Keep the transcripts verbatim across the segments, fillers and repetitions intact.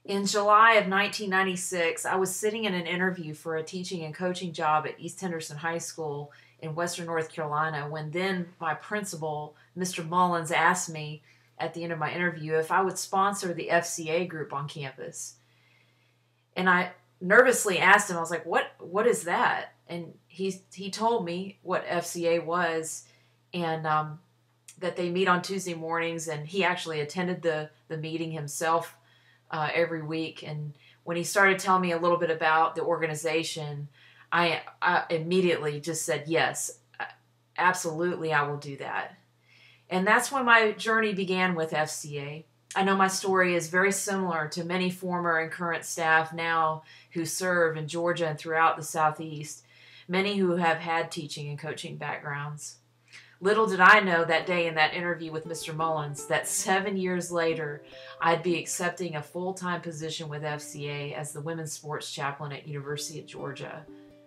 In July of nineteen ninety-six, I was sitting in an interview for a teaching and coaching job at East Henderson High School in Western North Carolina when then my principal, Mister Mullins, asked me at the end of my interview if I would sponsor the F C A group on campus. And I nervously asked him, I was like, what, what is that? And he, he told me what F C A was, and um, that they meet on Tuesday mornings, and he actually attended the, the meeting himself Uh, every week. And when he started telling me a little bit about the organization, I, I immediately just said, yes, absolutely, I will do that. And that's when my journey began with F C A. I know my story is very similar to many former and current staff now who serve in Georgia and throughout the Southeast, many who have had teaching and coaching backgrounds. Little did I know that day in that interview with Mister Mullins that seven years later, I'd be accepting a full-time position with F C A as the women's sports chaplain at University of Georgia.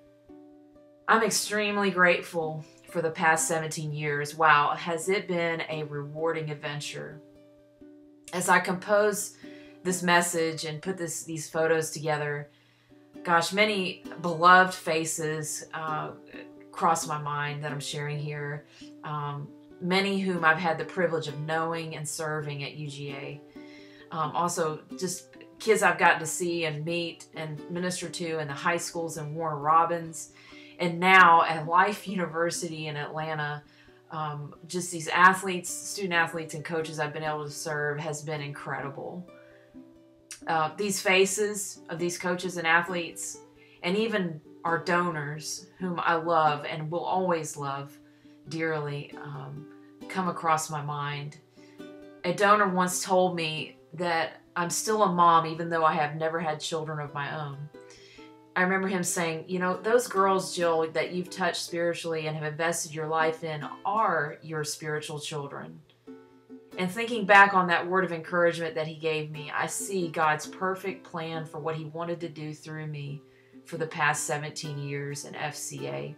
I'm extremely grateful for the past seventeen years. Wow, has it been a rewarding adventure. As I compose this message and put this, these photos together, gosh, many beloved faces uh, cross my mind that I'm sharing here. Um, many whom I've had the privilege of knowing and serving at U G A. Um, also, just kids I've gotten to see and meet and minister to in the high schools in Warner Robins. And now at Life University in Atlanta, um, just these athletes, student athletes and coaches I've been able to serve has been incredible. Uh, these faces of these coaches and athletes, and even our donors, whom I love and will always love dearly, um, come across my mind. A donor once told me that I'm still a mom even though I have never had children of my own. I remember him saying, you know, those girls, Jill, that you've touched spiritually and have invested your life in are your spiritual children. And thinking back on that word of encouragement that he gave me, I see God's perfect plan for what he wanted to do through me for the past seventeen years in F C A.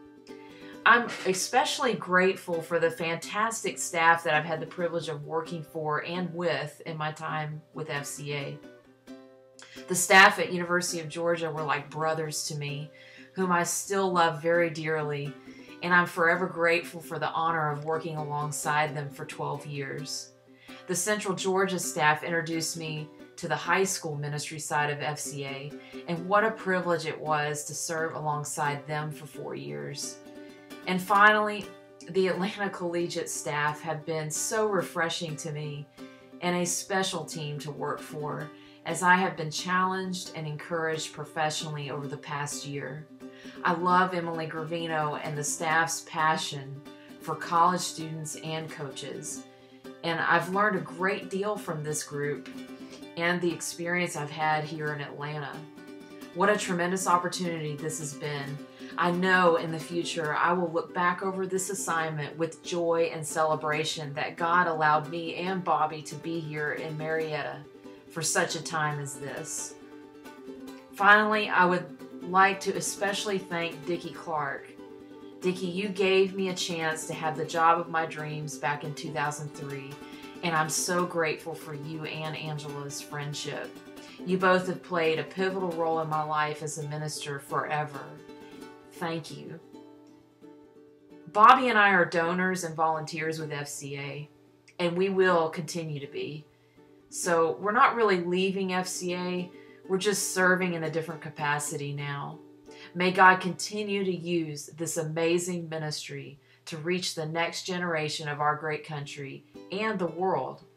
I'm especially grateful for the fantastic staff that I've had the privilege of working for and with in my time with F C A. The staff at University of Georgia were like brothers to me, whom I still love very dearly, and I'm forever grateful for the honor of working alongside them for twelve years. The Central Georgia staff introduced me to the high school ministry side of F C A, and what a privilege it was to serve alongside them for four years. And finally, the Atlanta Collegiate staff have been so refreshing to me and a special team to work for as I have been challenged and encouraged professionally over the past year. I love Emily Gravino and the staff's passion for college students and coaches, and I've learned a great deal from this group and the experience I've had here in Atlanta. What a tremendous opportunity this has been. I know in the future I will look back over this assignment with joy and celebration that God allowed me and Bobby to be here in Marietta for such a time as this. Finally, I would like to especially thank Dickie Clark. Dickie, you gave me a chance to have the job of my dreams back in two thousand three, and I'm so grateful for you and Angela's friendship. You both have played a pivotal role in my life as a minister forever. Thank you. Bobby and I are donors and volunteers with F C A, and we will continue to be. So we're not really leaving F C A, we're just serving in a different capacity now. May God continue to use this amazing ministry to reach the next generation of our great country and the world